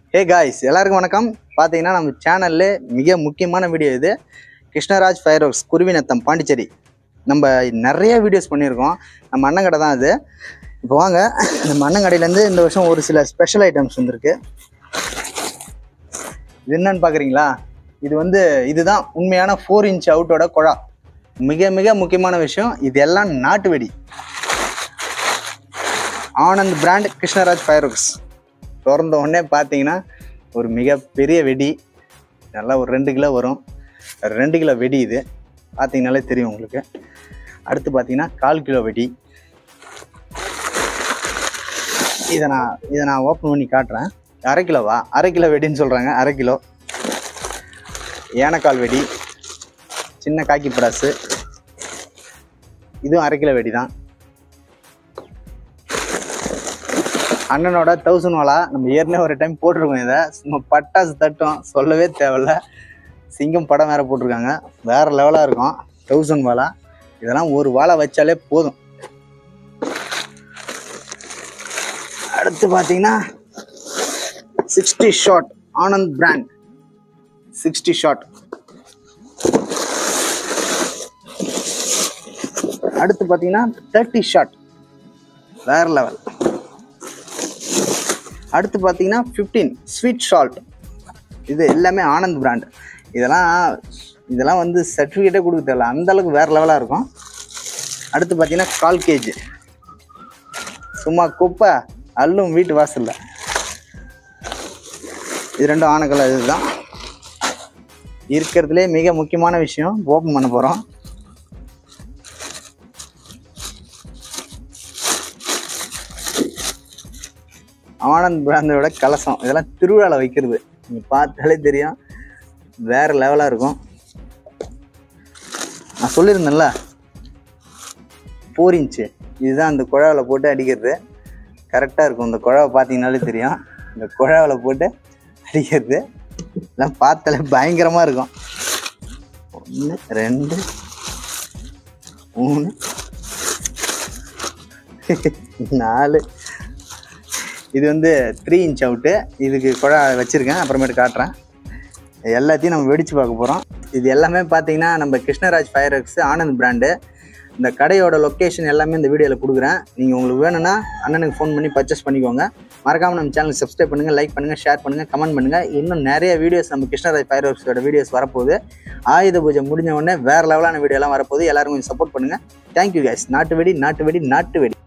Hey guys, எல்லாருக்கும் வணக்கம். பாத்தீங்கன்னா நம்ம சேனல்ல மிக முக்கியமான வீடியோ இது. கிருஷ்ணராஜ் ஃபயர்வொர்க்ஸ் குருவிநத்தம் பாண்டிச்சேரி. நம்ம நிறைய வீடியோஸ் பண்ணியிருக்கோம். நம்ம அண்ணன் கடை தான் அது. இப்போ வாங்க நம்ம அண்ணன் கடையில இருந்து இந்த வருஷம் ஒரு சில ஸ்பெஷல் ஐட்டம்ஸ் வந்திருக்கு. இது என்னன்னு பாக்குறீங்களா? இதுதான் உண்மையான 4 inch அவுட்டோட குழா. மிக மிக முக்கியமான விஷயம், இதெல்லாம் நாட்டு வெடி. Anand brand Krishnaraj fireworks. திறந்த உடனே பார்த்தீங்கன்னா ஒரு மிகப்பெரிய வெடி, நல்லா ஒரு 2 கிலோ வரும். 2 கிலோ வெடி இது பார்த்தீங்கன்னாலே தெரியும் உங்களுக்கு. அடுத்து பார்த்தீங்கன்னா 1/4 கிலோ வெடி. இதை நான் ஓப்பன் பண்ணி காட்டுறேன். 1/2 கிலோவா? 1/2 கிலோ வெடின்னு சொல்கிறாங்க. 1/2 கிலோ ஏனக்கால் வெடி, சின்ன காக்கி படாசு, இதுவும் 1/2 கிலோ வெடி தான். அண்ணனோட 1000 வாலா நம்ம ஏற்கனவே ஒரு டைம் போட்டிருக்கோம். இதை சும்மா பட்டாசு தட்டும், சொல்லவே தேவையில்ல. சிங்கம் படம் வேற போட்டிருக்காங்க, வேற லெவலாக இருக்கும். 1000 வாலா இதெல்லாம் ஒரு வாழை வச்சாலே போதும். அடுத்து பார்த்தீங்கன்னா 60 ஷாட் ஆனந்த் பிராண்ட் 60 ஷாட். அடுத்து பார்த்தீங்கன்னா 30 ஷாட், வேற லெவல். அடுத்து பார்த்தீங்கன்னா 15 ஸ்வீட் சால்ட். இது எல்லாமே ஆனந்த் பிராண்ட். இதெல்லாம் வந்து சர்டிஃபிகேட்டே கொடுக்க தேவையில்ல, அந்த அளவுக்கு வேற லெவலாக இருக்கும். அடுத்து பார்த்தீங்கன்னா 1/4 kg, சும்மா குப்பை அல்லும் வீட்டு வாசல்ல. இது ரெண்டும் ஆனக்கல்ல. இதுதான் இருக்கிறதுலே மிக முக்கியமான விஷயம். ஓப்பன் பண்ண போகிறோம். ஆனந்த் பிராண்டோட கலசம். இதெல்லாம் திருவிழாவில் வைக்கிறது, நீங்கள் பார்த்தாலே தெரியும், வேறு லெவலாக இருக்கும். நான் சொல்லியிருந்தேன்ல 4 inch, இதுதான் அந்த குழாவில் போட்டு அடிக்கிறது. கரெக்டாக இருக்கும். இந்த குழாவை பார்த்தீங்கன்னாலே தெரியும், இந்த குழாவில் போட்டு அடிக்கிறது. இதெல்லாம் பார்த்தாலே பயங்கரமாக இருக்கும். 1 2 3 4. இது 3 inch அவுட்டு. இதுக்கு குழா வச்சுருக்கேன், அப்புறமேட்டு காட்டுறேன். எல்லாத்தையும் நம்ம வெடித்து பார்க்க போகிறோம். இது எல்லாமே பார்த்தீங்கன்னா நம்ம கிருஷ்ணராஜ் ஃபயர்வொர்க்ஸ் ஆனந்த் பிராண்டு. இந்த கடையோட லொக்கேஷன் எல்லாமே இந்த வீடியோவில் கொடுக்குறேன். நீங்கள் உங்களுக்கு வேணும்னா அண்ணனுக்கு ஃபோன் பண்ணி பர்ச்சேஸ் பண்ணிக்கோங்க. மறக்காமல் நம்ம சேனலுக்கு சப்ஸ்கிரைப் பண்ணுங்கள், லைக் பண்ணுங்கள், ஷேர் பண்ணுங்கள், கமெண்ட் பண்ணுங்கள். இன்னும் நிறைய வீடியோஸ் நம்ம கிருஷ்ணராஜ் ஃபயர்வொர்க்ஸோட வீடியோஸ் வரப்போகுது. ஆயுத பூஜை முடிஞ்ச உடனே வேறு லெவலான வீடியோலாம் வரப்போகுது. எல்லாரும் கொஞ்சம் சப்போர்ட் பண்ணுங்கள். Thank you guys. நாட்டு வெடி.